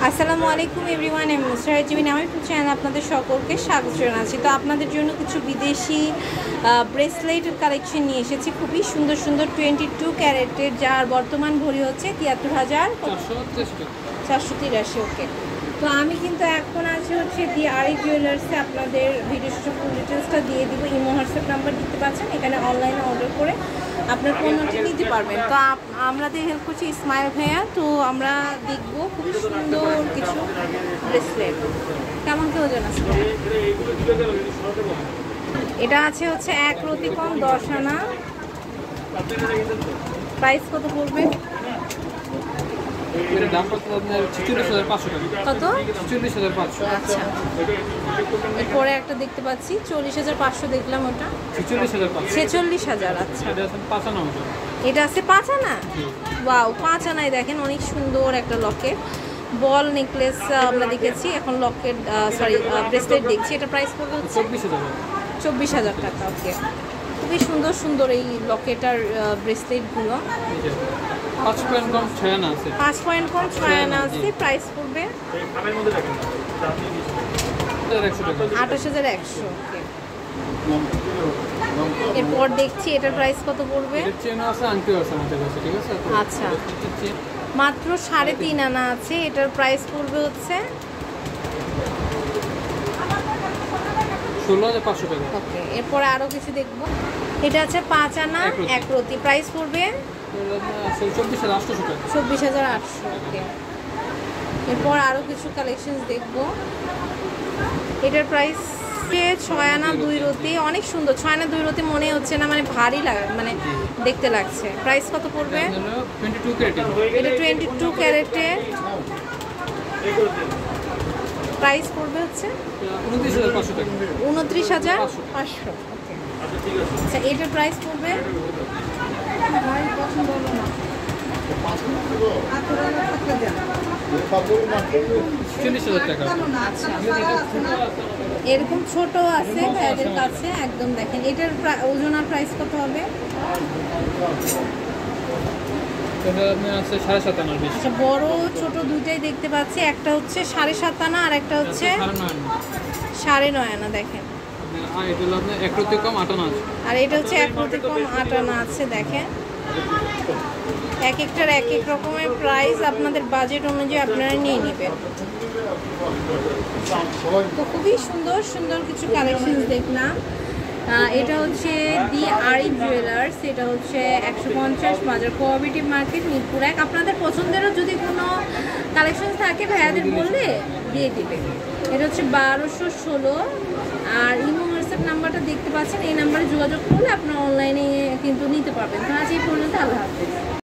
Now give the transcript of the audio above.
আসসালামু আলাইকুম এভরিওয়ান, আমি মুসারাত জাবিন আমার ইউটিউব চ্যানেলে আপনাদের সকলকে স্বাগত জানাচ্ছি। তো আপনাদের জন্য কিছু বিদেশি ব্রেসলেট কালেকশন নিয়ে এসেছি, খুবই সুন্দর সুন্দর 22 ক্যারেটের, যার বর্তমান ভরি হচ্ছে 73,483। ওকে, তো আমি কিন্তু এখন আছে হচ্ছে দি আরি জুয়েলার্সে, আপনাদের ভিডিও ফুল ডিটেলসটা দিয়ে দিব। ইমো হোয়াটসঅ্যাপ নাম্বার দিতে পারছেন, এখানে অনলাইনে অর্ডার করে আপনার পণ্যটি নিতে পারবেন। তো আমাদের হেল্প করছি ইসমাইল ভাইয়া। তো আমরা দেখবো খুবই সুন্দর কিছু ব্রেসলেট। কেমন কি ওজন আছে? এটা আছে হচ্ছে 1 রতি কম 10 আনা। প্রাইস কত পড়বে? কত? 46,500। আচ্ছা, এরপরে একটা দেখতে পাচ্ছি 40,500 দেখলাম, ওটা 46,000। আচ্ছা, এটা আছে 5 আনা। ওয়াও, 5 আনায় দেখেন অনেক সুন্দর একটা লকেট, বল নেকলেস আমরা দেখেছি, এখন লকেট সরি ব্রেসলেট দেখছি। এটা প্রাইস পড়বে হচ্ছে 24,000 টাকা। ওকে, খুবই সুন্দর সুন্দর এই লকেট আর ব্রেসলেটগুলো। 5 পয়েন্ট কম 6 আনা আছে। 5 পয়েন্ট কম 6 আনা আছে। প্রাইস পড়বে 28,100। ওকে, এরপর দেখছি এটার প্রাইস কত পড়বে। আচ্ছা, মাত্র 3.5 আনা আছে। এটার প্রাইস পড়বে হচ্ছে 16,500 টাকা। ওকে, এরপরে আরো কিছু দেখবো। এটা আছে 5 আনা 1 রতি, প্রাইস পড়বে 24,800। ওকে, এরপর আরো কিছু কালেকশন দেখবো। এটার প্রাইস 6 আনা 2 রতি, অনেক সুন্দর। 6 আনা 2 রতি মনে হচ্ছে না, মানে ভারী লাগে, মানে দেখতে লাগছে। প্রাইস কত পড়বে? এটা 22 ক্যারেটের, প্রাইস পড়বে হচ্ছে 29,500। আচ্ছা, এটার প্রাইস পড়বে এরকম ছোট আছে ভাইয়াদের কাছে, একদম দেখেন। এটার ওজন আর প্রাইস কত হবে? আচ্ছা, বড় ছোট দুইটাই দেখতে পাচ্ছি। একটা হচ্ছে 7.5 আনা আর একটা হচ্ছে 9.5 আনা। দেখেন, আর এটা হচ্ছে 1 রতি কম 8 আনা আছে। দেখেন, এক একটার এক এক রকমের প্রাইস, আপনাদের বাজেট অনুযায়ী আপনারা নিয়ে নেবেন। তো খুবই সুন্দর সুন্দর কিছু কালেকশন দেখলাম। এটা হচ্ছে দি আরি জুয়েলার্স, এটা হচ্ছে 150 বাজার কোঅপারেটিভ মার্কেট, মিরপুর 1। আপনাদের পছন্দেরও যদি কোনো কালেকশন থাকে ভাইয়াদের বললে দিয়ে দিবে। এটা হচ্ছে 1216। আর ইমো হোয়াটসঅ্যাপ নাম্বারটা দেখতে পাচ্ছেন, এই নাম্বারে যোগাযোগ করলে আপনারা অনলাইনে কিন্তু নিতে পারবেন। তো আজ এই পর্যন্ত, আল্লাহ হাফেজ।